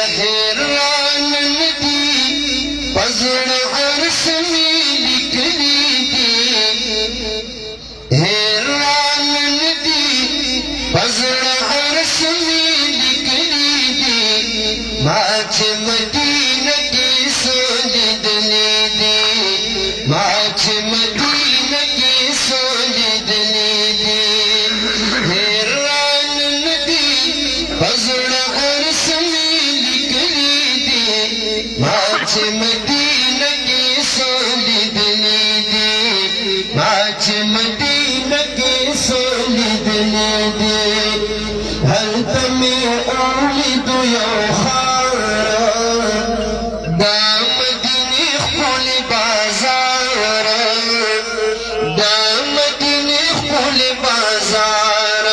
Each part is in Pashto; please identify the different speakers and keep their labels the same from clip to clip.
Speaker 1: حیران ندی پزڑ عرص میں لکلی دی حیران ندی پزڑ عرص میں لکلی دی ماچ مدینہ کی سولیدنی دی ماچ مدینہ کی سولیدنی دی حیران ندی پزڑ عرص میں لکلی دی ماچ مدینہ کی سولیدنی دی ماچ مدینہ کی سولیدنی دی ہل تمہیں اولد یو خار دا مدینی خل بازار دا مدینی خل بازار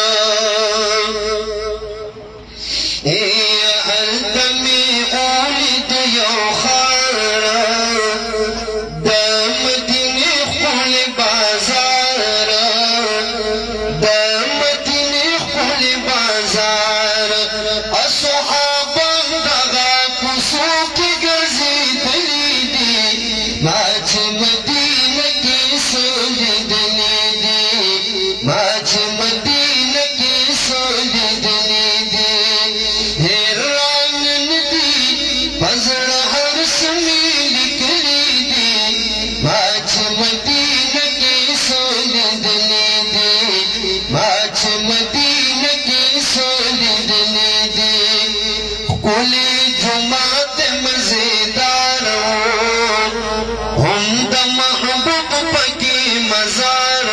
Speaker 1: ہل تمہیں اولد یو خار دا مدینی خل بازار دا مدینی خل بازار اصحاباں دغا کوڅو کی ګرځېدلي دي ماچ مدینہ کی سولیدنی دی ماچ مدینہ کی سولیدنی دی حیران ندی پزڑ عرص میں لکلی دی ماچ مدینہ کی سولیدنی دی ماچ مدینہ کی سولیدنی دی کلی جماعت مزیدار ہم دا محبوب پکی مزار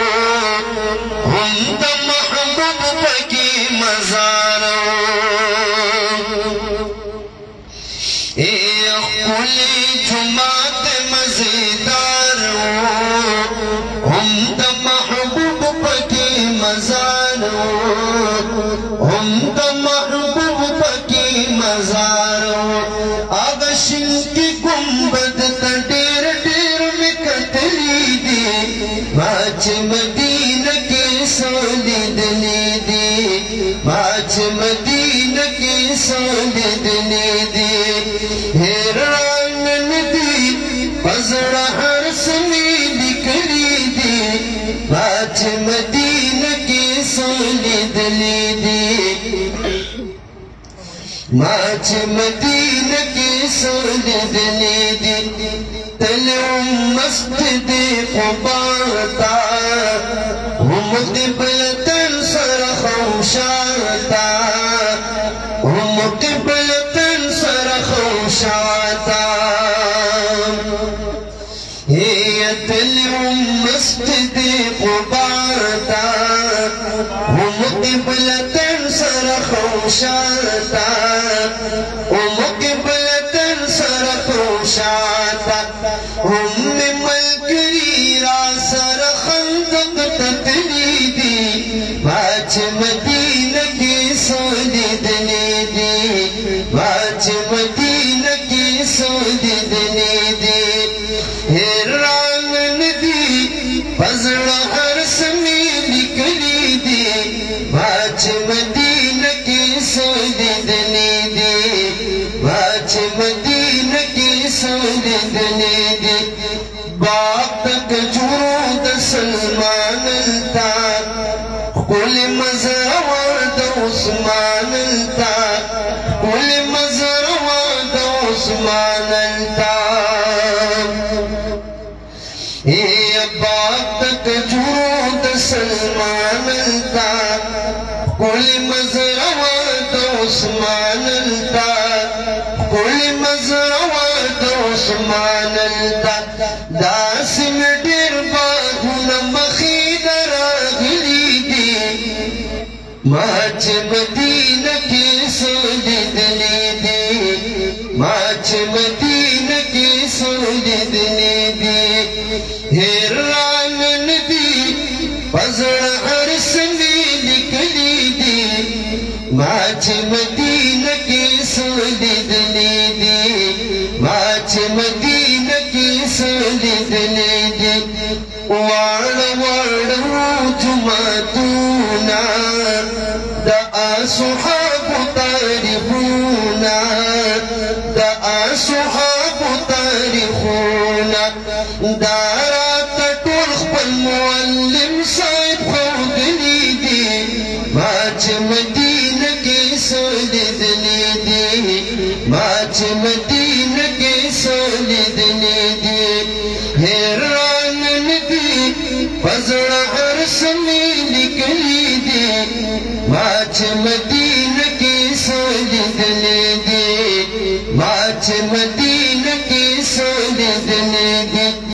Speaker 1: ہم دا محبوب پکی مزار کلی جماعت مزیدار ہم دا محبوب پکی مزار ہم دا محبوب پکی مزار آغشن کی گنبد تا دیر دیر میں کتلی دی ماچ مدینہ کی سولیدنی دی ماچ مدینہ کی سولیدنی دی حیران ندی پزڑ عرص میں لکلی دی ماچ مدینہ کی سولیدنی دی ماچ مدینہ کی سولیدنی دی تلوم مسجد قباء تا ہم قبلتن سر خوشاتا ہم قبلتن سر خوشاتا تلوم مسجد قباء تا ہم قبلتن سر خوشاتا ہم قبلتن سر خوشاتا ہم ملکری را سر خندق تتلی دی ماچ مدینہ کی سولیدنی دی ماچ مدینہ کی سولیدنی دی حیران ندی پزڑ عرص میں لکلی دی ماچ مدینہ کی سولیدنی دی ماچ مدینہ کی سولیدنی دی باغ تک جرود سلمان التا کل مزرود عثمان التا کل مزرود عثمان التا باغ تک جرود سلمان التا کل مزرود عثمان التا کل مزرود عثمان التا داسم ډیر باغونه مخې راغلي دي ماچ مدینہ کی سولیدنی دی ماچ مدینہ کی سولیدنی دی حیران ندی پزڑ عرص میں لکلی دی ماچ مدینہ کی سولیدنی دی ماچ مدینہ کی صحابو تاریخونا دارا تطول خپل معلم صاحب خودلی دی ما چه مدینہ کی سولیدلی دی ما چه مدینہ کی سولیدلی دی حیران ندی پزڑا عرص میں لکلی دی ما چه مدینہ کی سولیدلی دی ما چه مدینہ